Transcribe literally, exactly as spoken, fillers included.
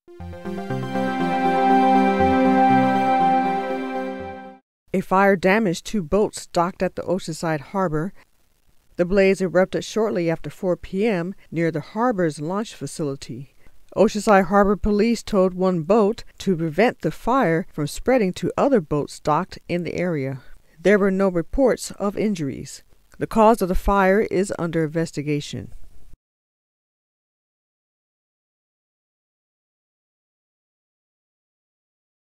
A fire damaged two boats docked at the Oceanside Harbor. The blaze erupted shortly after four p m near the harbor's launch facility. Oceanside Harbor Police towed one boat to prevent the fire from spreading to other boats docked in the area. There were no reports of injuries. The cause of the fire is under investigation.